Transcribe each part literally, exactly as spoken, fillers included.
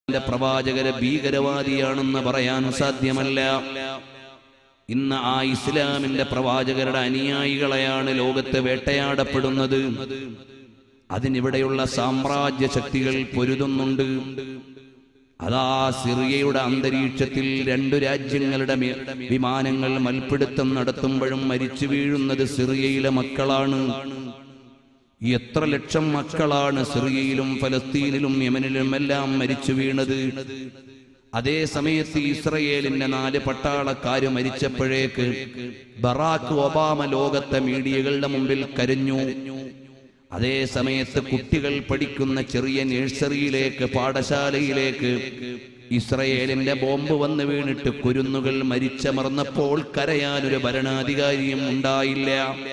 പ്രവാചകരെ ഭീകരവാദിയാണെന്ന് പറയാൻ സാധ്യമല്ല. ഇന്ന് ആ ഇസ്ലാമിന്റെ പ്രവാചകരുടെ അനുയായികളെയാണ് ലോകത്ത് വേട്ടയാടപ്പെടുന്നത്. അതിനിവിടെയുള്ള സാമ്രാജ്യ ശക്തികൾ പൊരുതുന്നുണ്ട്. അതാ സിറിയയുടെ അന്തരീക്ഷത്തിൽ രണ്ടു രാജ്യങ്ങളുടെ വിമാനങ്ങൾ മൽപ്പിടുത്തം നടത്തുമ്പോഴും മരിച്ചു വീഴുന്നത് സിറിയയിലെ മക്കളാണ്. എത്ര ലക്ഷം മക്കളാണ് സിറിയയിലും ഫലസ്തീനിലും യമനിലും എല്ലാം മരിച്ചു വീണത്. അതേ സമയത്ത് ഇസ്രയേലിന്റെ നാല് പട്ടാളക്കാര് മരിച്ചപ്പോഴേക്ക് ബറാക്ക് ഒബാമ ലോകത്തെ മീഡിയകളുടെ മുമ്പിൽ കരഞ്ഞു. അതേ സമയത്ത് കുട്ടികൾ പഠിക്കുന്ന ചെറിയ നഴ്സറിയിലേക്ക്, പാഠശാലയിലേക്ക് ഇസ്രയേലിന്റെ ബോംബ് വന്ന് വീണിട്ട് കുരുന്നുകൾ മരിച്ചമർന്നപ്പോൾ കരയാനൊരു ഭരണാധികാരിയും ഉണ്ടായില്ല.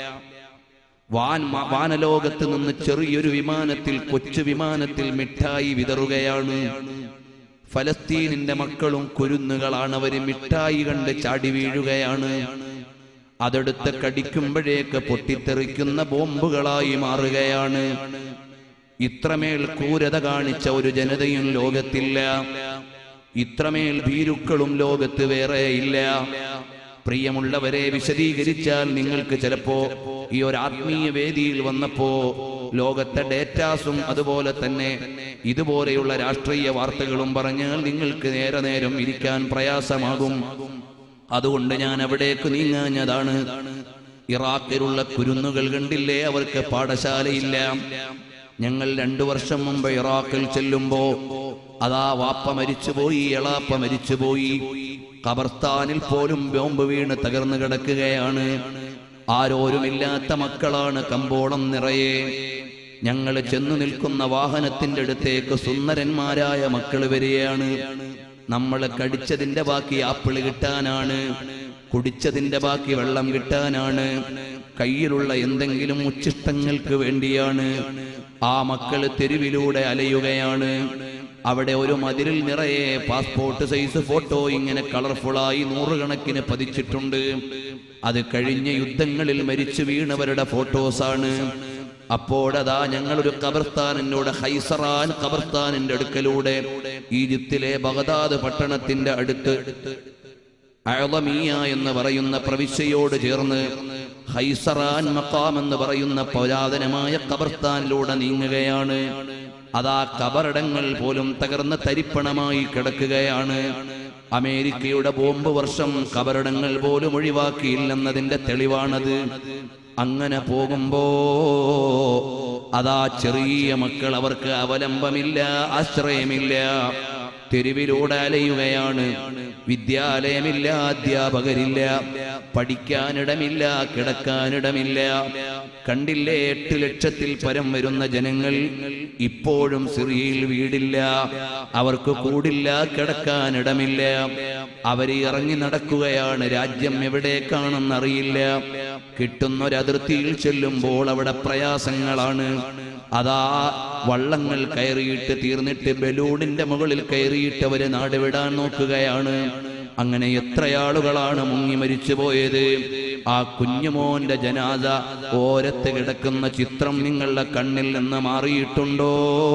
വാൻ വാനലോകത്ത് നിന്ന് ചെറിയൊരു വിമാനത്തിൽ, കൊച്ചു വിമാനത്തിൽ മിഠായി വിതറുകയാണ്. ഫലസ്തീനിന്റെ മക്കളും കുരുന്നുകളാണ്. അവര് മിഠായി കണ്ട് ചാടി വീഴുകയാണ്. അതെടുത്ത് കടിക്കുമ്പോഴേക്ക് പൊട്ടിത്തെറിക്കുന്ന ബോംബുകളായി മാറുകയാണ്. ഇത്രമേൽ ക്രൂരത കാണിച്ച ഒരു ജനതയും ലോകത്തില്ല. ഇത്രമേൽ ഭീരുക്കളും ലോകത്ത് വേറെ ഇല്ല. പ്രിയമുള്ളവരെ, വിശദീകരിച്ചാൽ നിങ്ങൾക്ക് ചിലപ്പോ ഈ ഒരു ആത്മീയ വേദിയിൽ വന്നപ്പോ ലോകത്തെ ഡേറ്റാസും അതുപോലെ തന്നെ ഇതുപോലെയുള്ള രാഷ്ട്രീയ വാർത്തകളും പറഞ്ഞാൽ നിങ്ങൾക്ക് നേരെ നേരം ഇരിക്കാൻ പ്രയാസമാകും. അതുകൊണ്ട് ഞാൻ അവിടേക്ക് നീങ്ങാഞ്ഞതാണ്. ഇറാഖിലുള്ള കുരുന്നുകൾ കണ്ടില്ലേ, അവർക്ക് പാഠശാലയില്ല. ഞങ്ങൾ രണ്ടു വർഷം മുമ്പ് ഇറാഖിൽ ചെല്ലുമ്പോ അതാ വാപ്പ മരിച്ചുപോയി, എളാപ്പ മരിച്ചുപോയി. ഖബർസ്ഥാനിൽ പോലും ബോംബ് വീണ് തകർന്നു കിടക്കുകയാണ്. ആരോരുമില്ലാത്ത മക്കളാണ് കമ്പോളം നിറയെ. ഞങ്ങൾ ചെന്നു നിൽക്കുന്ന വാഹനത്തിന്റെ അടുത്തേക്ക് സുന്ദരന്മാരായ മക്കൾ വരികയാണ്. നമ്മൾ കടിച്ചതിന്റെ ബാക്കി ആപ്പിള് കിട്ടാനാണ്, കുടിച്ചതിന്റെ ബാക്കി വെള്ളം കിട്ടാനാണ്, കയ്യിലുള്ള എന്തെങ്കിലും ഉച്ചിഷ്ടങ്ങൾക്ക് വേണ്ടിയാണ്. ആ മക്കള് തെരുവിലൂടെ അലയുകയാണ്. അവിടെ ഒരു മതിലിൽ നിറയെ പാസ്പോർട്ട് സൈസ് ഫോട്ടോ ഇങ്ങനെ കളർഫുള്ളായി നൂറുകണക്കിന് പതിച്ചിട്ടുണ്ട്. അത് കഴിഞ്ഞ യുദ്ധങ്ങളിൽ മരിച്ചു വീണവരുടെ ഫോട്ടോസാണ്. അപ്പോഴതാ ഞങ്ങളൊരു ഖബർസ്ഥാനിനോട് ഹൈസറാൻ ഖബർസ്ഥാനിന്റെ അടുക്കലൂടെ ഈജിപ്തിലെ ബഗ്ദാദ് പട്ടണത്തിന്റെ അടുത്ത് അഅ്ളമിയ എന്ന് പറയുന്ന പ്രവിശ്യയോട് ചേർന്ന് ഹൈസറാൻ മഖാം എന്ന് പറയുന്ന പുരാതനമായ ഖബർസ്ഥാനിലൂടെ നീങ്ങുകയാണ്. അതാ ഖബറടങ്ങൾ പോലും തകർന്ന് തരിപ്പണമായി കിടക്കുകയാണ്. അമേരിക്കയുടെ ബോംബ് വർഷം ഖബറടങ്ങൾ പോലും ഒഴിവാക്കിയില്ലെന്നതിന്റെ തെളിവാണത്. അങ്ങനെ പോകുമ്പോ അതാ ചെറിയ മക്കൾ, അവർക്ക് അവലംബമില്ല, ആശ്രയമില്ല, തെരുവിലൂടെ അലയുകയാണ്. വിദ്യാലയമില്ല, അധ്യാപകരില്ല, പഠിക്കാനിടമില്ല, കിടക്കാനിടമില്ല. കണ്ടില്ലേ, എട്ട് ലക്ഷത്തിൽ പരം വരുന്ന ജനങ്ങൾ ഇപ്പോഴും സിറിയയിൽ വീടില്ല, അവർക്ക് കൂടില്ല, കിടക്കാനിടമില്ല. അവര് ഇറങ്ങി നടക്കുകയാണ്. രാജ്യം എവിടേക്കാണെന്നറിയില്ല. കിട്ടുന്നൊരതിർത്തിയിൽ ചെല്ലുമ്പോൾ അവിടെ പ്രയാസങ്ങളാണ്. അതാ വള്ളങ്ങൾ കയറിയിട്ട് തീർന്നിട്ട് ബലൂണിന്റെ മുകളിൽ കയറിയിട്ട് അവര് നാട് വിടാൻ നോക്കുകയാണ്. അങ്ങനെ എത്രയാളുകളാണ് മുങ്ങി മരിച്ചു പോയത്. ആ കുഞ്ഞുമോന്റെ ജനാസ ഓരത്ത് കിടക്കുന്ന ചിത്രം നിങ്ങളുടെ കണ്ണിൽ നിന്ന് മാറിയിട്ടുണ്ടോ?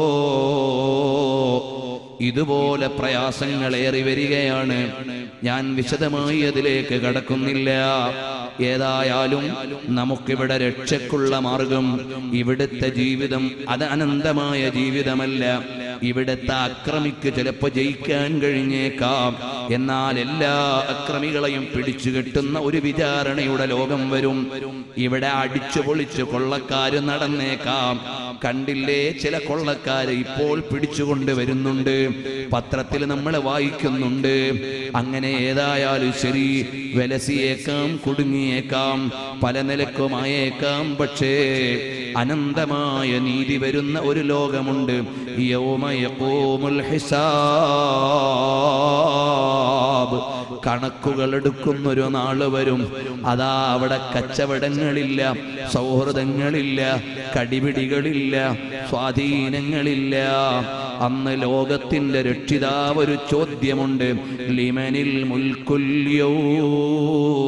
ഇതുപോലെ പ്രയാസങ്ങളേറി വരികയാണ്. ഞാൻ വിശദമായി അതിലേക്ക് കടക്കുന്നില്ല. ഏതായാലും നമുക്കിവിടെ രക്ഷയ്ക്കുള്ള മാർഗം, ഇവിടുത്തെ ജീവിതം അത് അനന്തമായ ജീവിതമല്ല. ഇവിടുത്തെ അക്രമിക്ക് ചിലപ്പോ ജയിക്കാൻ കഴിഞ്ഞേക്കാം, എന്നാൽ എല്ലാ അക്രമികളെയും പിടിച്ചു കെട്ടുന്ന ഒരു വിചാരണയുടെ ലോകം വരും. ഇവിടെ അടിച്ചു പൊളിച്ച് കൊള്ളക്കാര് നടന്നേക്കാം. കണ്ടില്ലേ, ചില കൊള്ളക്കാര് ഇപ്പോൾ പിടിച്ചുകൊണ്ട് വരുന്നുണ്ട്, പത്രത്തിൽ നമ്മൾ വായിക്കുന്നുണ്ട്. അങ്ങനെ ഏതായാലും ശരി, വിലസിയേക്കാം, കുടുങ്ങിയേക്കാം, പല നിലക്കുമായേക്കാം. പക്ഷേ അനന്തമായ നീതി വരുന്ന ഒരു ലോകമുണ്ട്. യൗമ യഖൂമുൽ ഹിസാബ്, കണക്കുകൾ എടുക്കുന്നൊരു നാള് വരും. അതാ അവിടെ കച്ചവടങ്ങളില്ല, സൗഹൃദങ്ങളില്ല, കടിപിടികളില്ല, സ്വാധീനങ്ങളില്ല. അന്ന് ലോകത്തിന്റെ രക്ഷിതാവ് ഒരു ചോദ്യമുണ്ട്, ലിമനിൽ മുൽക്കുൽ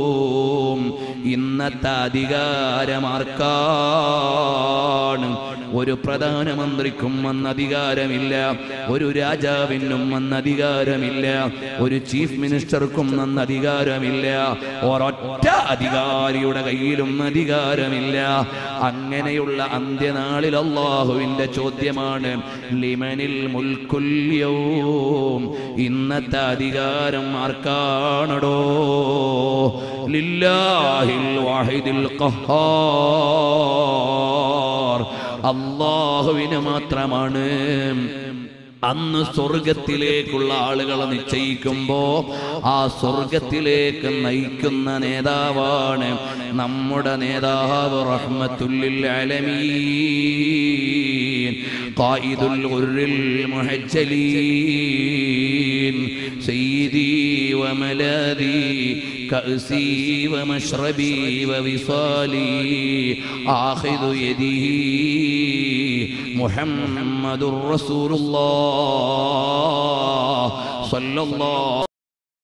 യൗം, ഇന്നത്തെ അധികാരമാർക്കാണ്? ഒരു പ്രധാനമന്ത്രിക്കും അന്ന് അധികാരമില്ല, ഒരു രാജാവിനും അന്ന് അധികാരമില്ല, ഒരു ചീഫ് മിനിസ്റ്റർക്കും അന്ന് അധികാരമില്ല, ഒരൊറ്റ അധികാരിയുടെ കയ്യിലും അധികാരമില്ല. അങ്ങനെയുള്ള അന്ത്യനാളിൽ അല്ലാഹുവിന്റെ ചോദ്യമാണ്, ലിമനിൽ മുൽക്കുൽ യൗം, ഇന്നത്തെ അധികാരം ആർക്കാണടോ? ലില്ലാഹിൽ വാഹിദിൽ ഖഹാർ, അല്ലാഹുവിന് മാത്രമാണ്. അന്ന് സ്വർഗത്തിലേക്കുള്ള ആളുകളെ നിശ്ചയിക്കുമ്പോ ആ സ്വർഗത്തിലേക്ക് നയിക്കുന്ന നേതാവാണ് നമ്മുടെ നേതാവ് റഹ്മത്തുൽ ലിൽ ആലമീൻ, ഖായിദുൽ ഗുർറിൽ മുഹജ്ജലീൻ, സയ്യിദി വമലാദി കഅസി വമശ്റബി വവിസാലി ആഖിദു യദിഹി മുഹമ്മദുർ റസൂലുള്ളാഹ് സ്വല്ലല്ലാഹു